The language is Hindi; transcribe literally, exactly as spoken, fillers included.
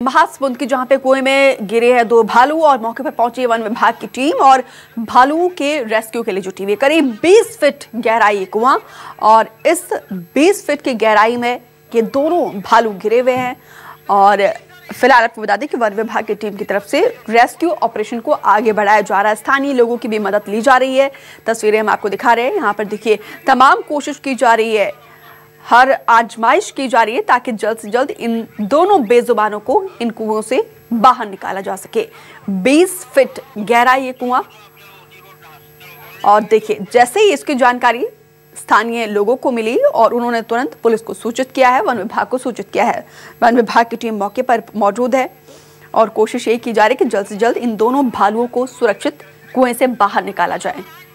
महासमुंद की जहां पे कुएं में गिरे हैं दो भालू और मौके पर पहुंची वन विभाग की टीम और भालुओं के रेस्क्यू के लिए जुटी हुई। करीब बीस फीट गहराई कुआं और इस बीस फीट की गहराई में ये दोनों भालू गिरे हुए हैं और फिलहाल आपको बता दें कि वन विभाग की टीम की तरफ से रेस्क्यू ऑपरेशन को आगे बढ़ाया जा रहा है। स्थानीय लोगों की भी मदद ली जा रही है। तस्वीरें हम आपको दिखा रहे हैं। यहाँ पर देखिए तमाम कोशिश की जा रही है, हर आजमाइश की जा रही है ताकि जल्द से जल्द इन दोनों बेजुबानों को इन कुओं से बाहर निकाला जा सके। बीस फीट गहरा ये कुआं और देखिए जैसे ही इसकी जानकारी स्थानीय लोगों को मिली और उन्होंने तुरंत पुलिस को सूचित किया है, वन विभाग को सूचित किया है। वन विभाग की टीम मौके पर मौजूद है और कोशिश ये की जा रही है कि जल्द से जल्द इन दोनों भालुओं को सुरक्षित कुएं से बाहर निकाला जाए।